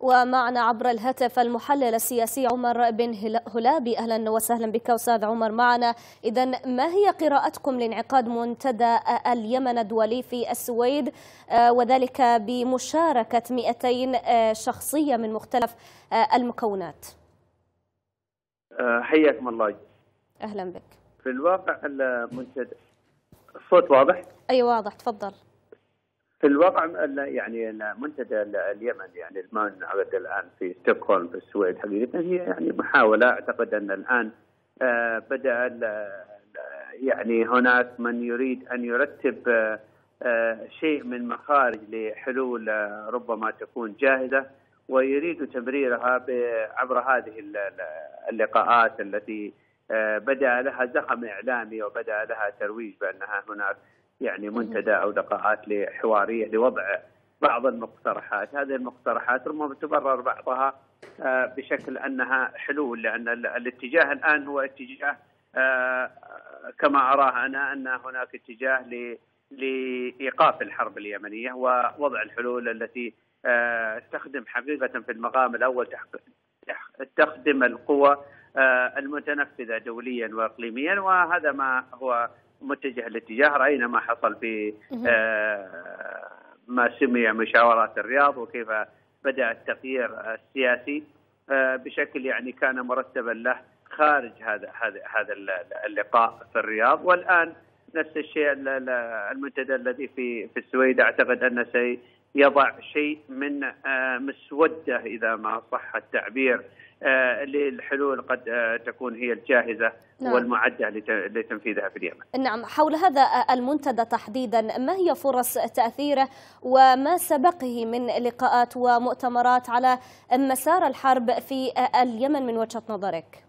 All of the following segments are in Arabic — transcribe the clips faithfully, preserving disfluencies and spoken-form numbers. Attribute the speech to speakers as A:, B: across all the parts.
A: ومعنا عبر الهاتف المحلل السياسي عمر بن هلابي. أهلا وسهلا بك أستاذ عمر معنا. إذن ما هي قراءتكم لانعقاد منتدى اليمن الدولي في السويد وذلك بمشاركة مئتين شخصية من مختلف المكونات؟
B: حياكم الله.
A: أهلا بك.
B: في الواقع المنتدى الصوت واضح؟
A: أي واضح، تفضل.
B: في الواقع يعني منتدى اليمن يعني المنعقد الان في ستوكهولم في السويد حقيقه هي يعني محاوله. اعتقد ان الان بدا يعني هناك من يريد ان يرتب شيء من مخارج لحلول ربما تكون جاهزه، ويريد تبريرها عبر هذه اللقاءات التي بدا لها زخم اعلامي وبدا لها ترويج بانها هناك يعني منتدى او لقاءات لحواريه لوضع بعض المقترحات. هذه المقترحات ربما تبرر بعضها بشكل انها حلول، لان الاتجاه الان هو اتجاه كما اراه انا ان هناك اتجاه لايقاف الحرب اليمنيه ووضع الحلول التي تخدم حقيقه في المقام الاول تخدم القوى المتنفذه دوليا واقليميا، وهذا ما هو متجه الاتجاه. رأينا ما حصل في ما سمي مشاورات الرياض وكيف بدأ التغيير السياسي بشكل يعني كان مرتبا له خارج هذا هذا هذا اللقاء في الرياض. والآن نفس الشيء المنتدى الذي في في السويد أعتقد أنه سيضع شيء من مسودة إذا ما صح التعبير للحلول قد تكون هي الجاهزة. نعم. والمعدة لتنفيذها في اليمن.
A: نعم، حول هذا المنتدى تحديدا ما هي فرص تأثيره وما سبقه من لقاءات ومؤتمرات على مسار الحرب في اليمن من وجهة نظرك؟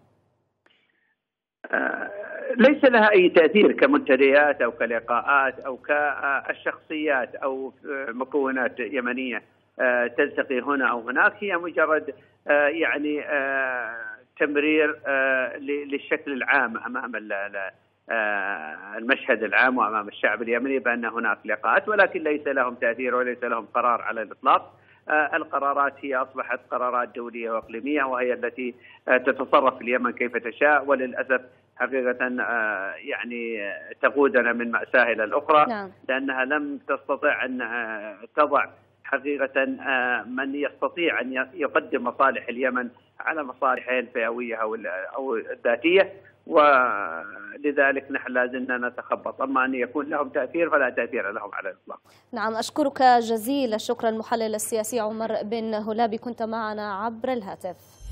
B: ليس لها أي تأثير كمنتديات أو كلقاءات أو كالشخصيات أو مكونات يمنية تلتقي هنا أو هناك. هي مجرد يعني تمرير للشكل العام أمام المشهد العام وأمام الشعب اليمني بأن هناك لقاءات، ولكن ليس لهم تأثير وليس لهم قرار على الإطلاق. القرارات هي أصبحت قرارات دولية وإقليمية، وهي التي تتصرف في اليمن كيف تشاء، وللأسف حقيقة يعني تقودنا من مأساة إلى الأخرى. نعم. لأنها لم تستطع أن تضع حقيقة من يستطيع أن يقدم مصالح اليمن على مصالحها الفئوية أو الذاتية، ولذلك نحن لازلنا نتخبط. أما أن يكون لهم تأثير فلا تأثير لهم على الإطلاق.
A: نعم، أشكرك جزيل الشكر المحلل السياسي عمر بن هلابي، كنت معنا عبر الهاتف.